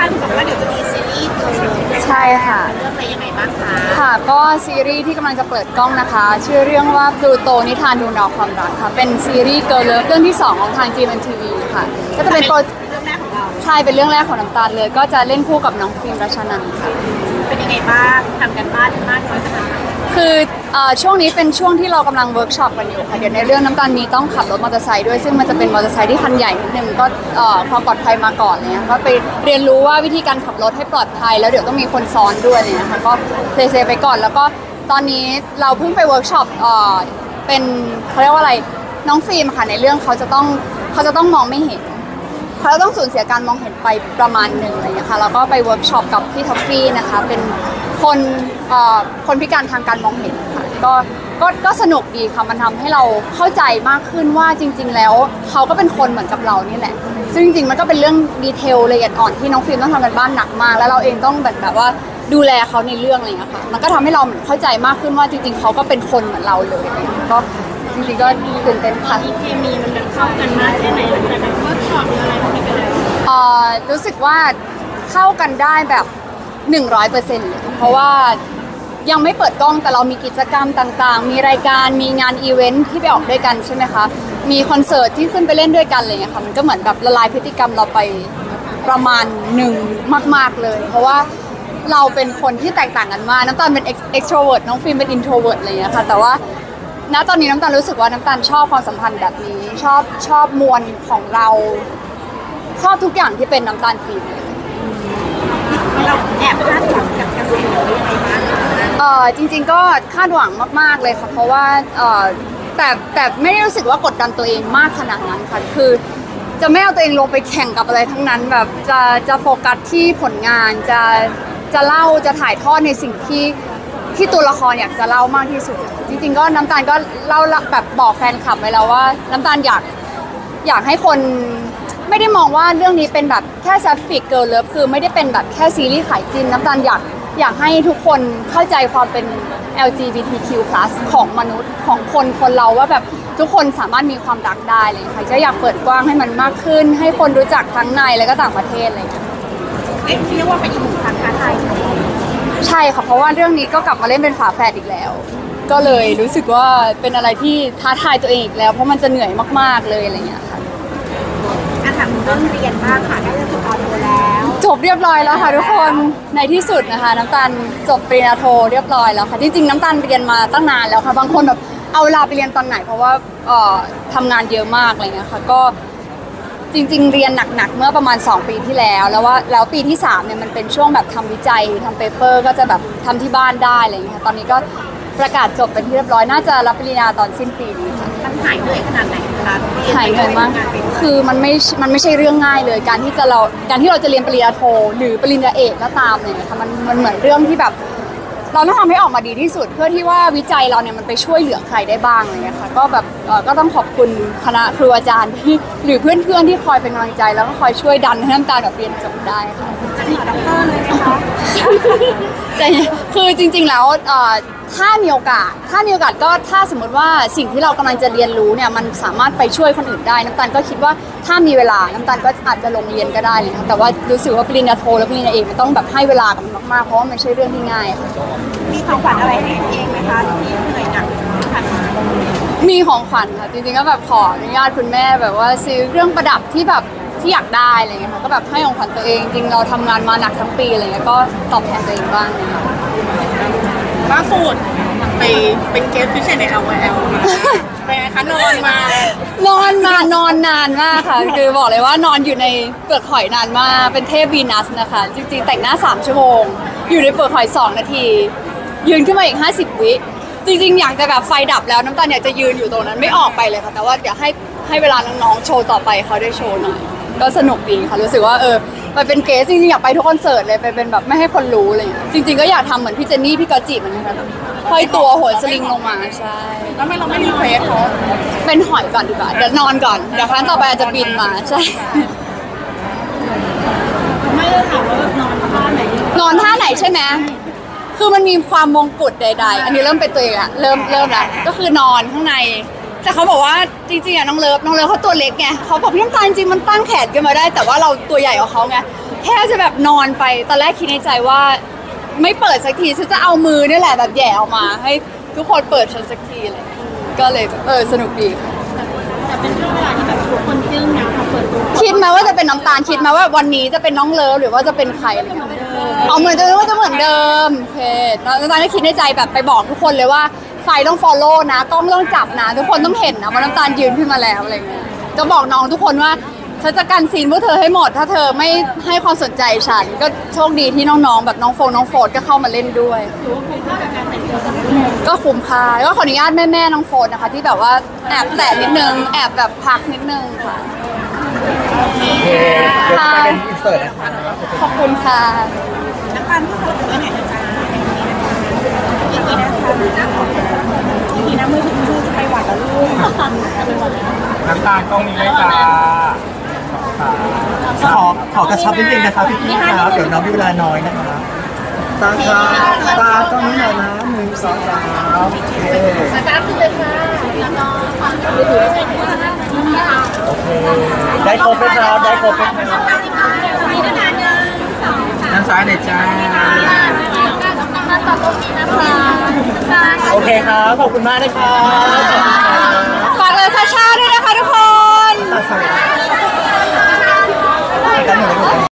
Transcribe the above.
บอกว่าเดี๋ยวจะมีซีรีส์ตัวนึงใช่ค่ะเรื่องอะไรยังไงบ้างคะค่ะก็ซีรีส์ที่กำลังจะเปิดกล้องนะคะชื่อเรื่องว่าพลูโตนิทานดวงดาวความรักค่ะเป็นซีรีส์เกิร์ลเลิฟเรื่องที่2ของทาง GMMTV ค่ะก็จะเป็นเรื่องแรกของเราใช่เป็นเรื่องแรกของน้ำตาลเลยก็จะเล่นคู่กับน้องฟิล์มรัชนันท์ค่ะเป็นยังไงบ้างทำกันบ้านมากน้อยขนาดไหนคือช่วงนี้เป็นช่วงที่เรากำลังเวิร์กช็อปกันอยู่ค่ะเดี๋ยวในเรื่องน้ำตาลมีต้องขับรถมอเตอร์ไซค์ด้วยซึ่งมันจะเป็นมอเตอร์ไซค์ที่คันใหญ่นิดนึงก็ความปลอดภัยมาก่อนเนี่ยก็ไปเรียนรู้ว่าวิธีการขับรถให้ปลอดภัยแล้วเดี๋ยวต้องมีคนซ้อนด้วยเนี่ยค่ะก็เพลย์เซฟไปก่อนแล้วก็ตอนนี้เราเพิ่งไปเวิร์กช็อปเป็นเขาเรียกว่าอะไรน้องฟิล์มค่ะในเรื่องเขาจะต้องมองไม่เห็นเขาต้องสูญเสียการมองเห็นไปประมาณหนึ่งอะไรอย่างเงี้ยค่ะแล้วก็ไปเวิร์กช็อปกับพี่ท็อฟฟี่นะคะเป็นคนพิการทางการมองเห็นค่ะก็สนุกดีค่ะมันทำให้เราเข้าใจมากขึ้นว่าจริงๆแล้วเขาก็เป็นคนเหมือนกับเรานี่แหละซึ่งจริงๆมันก็เป็นเรื่องดีเทลละเอียดอ่อนที่น้องฟิล์มต้องทำกันบ้านหนักมากแล้วเราเองต้องแบบว่าดูแลเขาในเรื่องอะไรอย่างเงี้ยค่ะมันก็ทำให้เราเข้าใจมากขึ้นว่าจริงๆเขาก็เป็นคนเหมือนเราเลยก็จริงๆก็ตื่นเต้นค่ะเคมีมันเข้ากันมากแค่ไหนหลังจากเวิร์กช็อปอะไรพวกนี้ไปแล้วรู้สึกว่าเข้ากันได้แบบ100%เลยเพราะว่ายังไม่เปิดกล้องแต่เรามีกิจกรรมต่างๆมีรายการมีงานอีเวนท์ที่ไปออกด้วยกันใช่ไหมคะมีคอนเสิร์ตที่ขึ้นไปเล่นด้วยกันอะไรอย่างเงี้ยค่ะมันก็เหมือนแบบละลายพฤติกรรมเราไปประมาณหนึ่งมากๆเลยเพราะว่าเราเป็นคนที่แตกต่างกันมากน้ำตาลเป็น extrovert น้องฟิล์มเป็น introvert อะไรอย่างเงี้ยค่ะแต่ว่าณตอนนี้น้ำตาลรู้สึกว่าน้ำตาลชอบความสัมพันธ์แบบนี้ชอบมวลของเราชอบทุกอย่างที่เป็นน้ำตาลฟิล์มเราแอบคาดหวังกับกระแสยังไงบ้างจริงๆก็คาดหวังมากๆเลยค่ะเพราะว่าแต่ไม่ได้รู้สึกว่ากดดันตัวเองมากขนาดนั้นค่ะคือจะไม่เอาตัวเองลงไปแข่งกับอะไรทั้งนั้นแบบจะโฟกัสที่ผลงานจะเล่าจะถ่ายทอดในสิ่งที่ตัวละครอยากจะเล่ามากที่สุดจริงๆก็น้ำตาลก็เล่าแบบบอกแฟนคลับไว้แล้วว่าน้ำตาลอยากให้คนไม่ได้มองว่าเรื่องนี้เป็นแบบแค่ซัฟฟิกเกิร์ลเลิฟคือไม่ได้เป็นแบบแค่ซีรีส์ขายจินน้ำตาลอยากให้ทุกคนเข้าใจความเป็น LGBTQ+ ของมนุษย์ของคนเราว่าแบบทุกคนสามารถมีความรักได้เลยค่ะจะอยากเปิดกว้างให้มันมากขึ้นให้คนรู้จักทั้งในและก็ต่างประเทศอะไรอย่างเงี้ยเรียกว่าเป็นอีกหนึ่งทางท้าทายใช่ค่ะเพราะว่าเรื่องนี้ก็กลับมาเล่นเป็นฝาแฝดอีกแล้วก็เลยรู้สึกว่าเป็นอะไรที่ท้าทายตัวเองอีกแล้วเพราะมันจะเหนื่อยมากๆเลยอะไรอย่างเงี้ยค่ะถามเรื่องเรียนบ้างค่ะได้จบออนโทแล้วจบเรียบร้อยแล้วค่ะทุกคนในที่สุดนะคะน้ำตาลจบปริญญาโทเรียบร้อยแล้วค่ะจริงๆน้ำตาลเรียนมาตั้งนานแล้วค่ะบางคนแบบเอาเวลาไปเรียนตอนไหนเพราะว่าทำงานเยอะมากอะไรเงี้ยค่ะก็จริงๆเรียนหนักๆเมื่อประมาณ2ปีที่แล้วปีที่3เนี่ยมันเป็นช่วงแบบทำวิจัยทำเปเปอร์ก็จะแบบทำที่บ้านได้อะไรเงี้ยตอนนี้ก็ประกาศจบเป็นที่เรียบร้อยน่าจะรับปริญญาตอนสิ้นปีนี้ค่ะมันหายเหนื่อยขนาดไหนคะหายเหนื่อยมากคือมันไม่ใช่เรื่องง่ายเลยการที่เราจะเรียนปริญญาโทหรือปริญญาเอกก็ตามเนี่ยค่ะมันเหมือนเรื่องที่แบบเราต้องทำให้ออกมาดีที่สุดเพื่อที่ว่าวิจัยเราเนี่ยมันไปช่วยเหลือใครได้บ้างอะไรเงี้ยค่ะก็แบบก็ต้องขอบคุณคณะครูอาจารย์ที่หรือเพื่อนๆที่คอยเป็นกำลังใจแล้วก็คอยช่วยดันให้น้ำตาลแบบเรียนจบได้ค่ะจะหนีด็อกเตอร์เลยไหมคะคือจริงๆแล้วถ้ามีโอกาสก็ถ้าสมมติว่าสิ่งที่เรากำลังจะเรียนรู้เนี่ยมันสามารถไปช่วยคนอื่นได้น้ำตาลก็คิดว่าถ้ามีเวลาน้ำตาลก็อาจจะลงเรียนก็ได้เลยค่ะแต่ว่ารู้สึกว่าปริญญาโทและปริญญาเอกมันต้องแบบให้เวลากับมันมากๆเพราะว่ามันไม่ใช่เรื่องที่ง่ายค่ะมีของขวัญอะไรให้เองไหมคะที่เหนื่อยหนักผ่านมามีของขวัญค่ะจริงๆก็แบบขออนุญาตคุณแม่แบบว่าซื้อเครื่องประดับที่แบบที่อยากได้อะไรเงี้ยค่ะก็แบบให้ของขวัญตัวเองจริงเราทำงานมาหนักทั้งปีอะไรเงี้ยก็ตอบแทนตัวเองบ้างนะคะล่าสุดไปเป็นเกสพิเศษใน LOL มาเป็นไงคะนอนนานมากค่ะคือบอกเลยว่านอนอยู่ในเปลือกหอยนานมากเป็นเทพวีนัสนะคะจริงๆแต่งหน้า3ชั่วโมงอยู่ในเปลือกหอย2นาทียืนขึ้นมาอีก50วิจริงๆอยากจะแบบไฟดับแล้วน้ำตาลอยากจะยืนอยู่ตรงนั้นไม่ออกไปเลยค่ะแต่ว่าเดี๋ยวให้เวลาน้องๆโชว์ต่อไปเขาได้โชว์หน่อยก็สนุกดีค่ะรู้สึกว่าไปเป็นเกสจริงๆอยากไปทุกคอนเสิร์ตเลยไปเป็นแบบไม่ให้คนรู้เลยจริงๆก็อยากทำเหมือนพี่เจนนี่พี่กอจิเหมือนกันแบบห้อยตัวหัวสลิงลงมาใช่แล้วเราไม่รีเควสเขาเป็นหอยก่อนดีกว่าเดี๋ยวนอนก่อนเดี๋ยวครั้งต่อไปอาจจะบินมาใช่ไม่ได้ถามว่านอนท่าไหนใช่ไหมคือมันมีความมงกุฎใดๆอันนี้เริ่มเป็นตัวเองละเริ่มละก็คือนอนข้างในแต่เขาบอกว่าจริงๆอ่ะน้องเลิฟเขาตัวเล็กไงเขาบอกพี่น้ำตาลจริงมันตั้งแขนกันมาได้แต่ว่าเราตัวใหญ่กว่าเขาไงแค่จะแบบนอนไปตอนแรกคิดในใจว่าไม่เปิดสักทีฉันจะเอามือนี่แหละแบบแหย่ออกมาให้ทุกคนเปิดฉันสักทีอะไรอย่างเลยก็เลยสนุกดีค่ะแต่เป็นช่วงเวลาที่แบบทุกคนจึ้งนะพอเปิดตัวคิดไหมว่าจะเป็นน้ำตาลคิดไหมว่าวันนี้จะเป็นน้องเลิฟหรือว่าจะเป็นใครอะไรเงี้ยเอาเหมือนจะว่าจะเหมือนเดิมโอเคน้ำตาลก็คิดในใจแบบไปบอกทุกคนเลยว่าไฟต้อง follow นะกล้องต้องจับนะทุกคนต้องเห็นนะว่าน้ำตาลยืนขึ้นมาแล้วอะไรเงี้ยก็บอกน้องทุกคนว่าฉันจะกันซีนพวกเธอให้หมดถ้าเธอไม่ให้ความสนใจฉันก็โชคดีที่น้องๆแบบน้องโฟร์ก็เข้ามาเล่นด้วยถือว่าคุ้มค่ากับการแต่งตัวก็คุ้มค่าก็ขออนุญาตแม่ๆน้องโฟร์นะคะที่แบบว่าแอบแตะนิดนึงแอบแบบพักนิดนึงค่ะโอเคเดี๋ยวจะไปเป็นอินเสิร์ตนะคะขอบคุณค่ะน้ำตาลที่เขาถึงไหนจะจ้าอีกทีนะคะอีกทีนะมือถือจะไปหวัดแล้วลูกไปหวัดแล้วน้ำตาลกล้องนี้เลยจ้าขอกระชับนิดนึงนะคะพี่ๆครับเดี๋ยวน้องมีเวลาน้อยนะคะตาครับตากล้องนี้หน่อยนะ1 2 3โอเคสตาร์ทเลยค่ะแล้วก็ความมือถือได้ไหมคะโอเคได้ครบไหมครับได้ครบไหมครับมีนานๆยัง2 น้ำซ้ายหน่อยจ้า 3มาต่อตรงนี้นะคะโอเคครับขอบคุณมากนะครับฝากเลยซาชาด้วยนะคะทุกคนตาสวยกันหมดเลย